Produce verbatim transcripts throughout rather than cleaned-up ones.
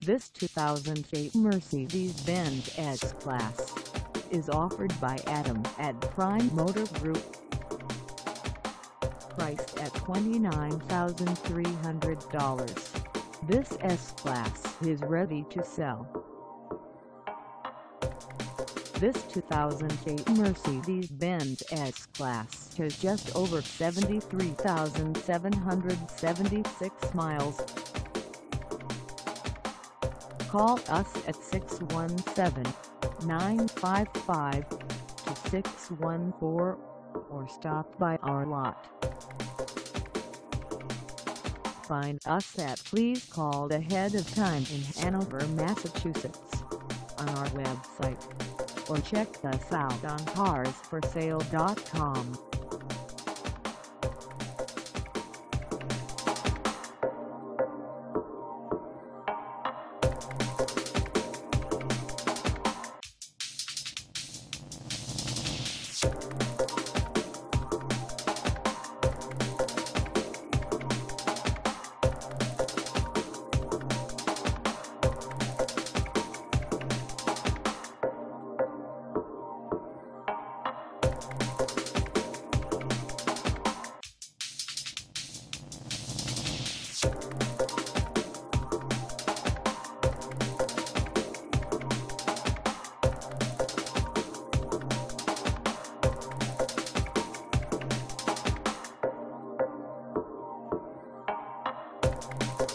This two thousand eight Mercedes-Benz S-Class is offered by Adam at Prime Motor Group. Priced at twenty-nine thousand three hundred dollars, this S-Class is ready to sell. This two thousand eight Mercedes-Benz S-Class has just over seventy-three thousand seven hundred seventy-six miles. Call us at six one seven, nine five five, two six one four or stop by our lot. Find us at Please Call Ahead of Time in Hanover, Massachusetts on our website, or check us out on cars for sale dot com.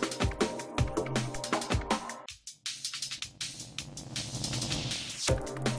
You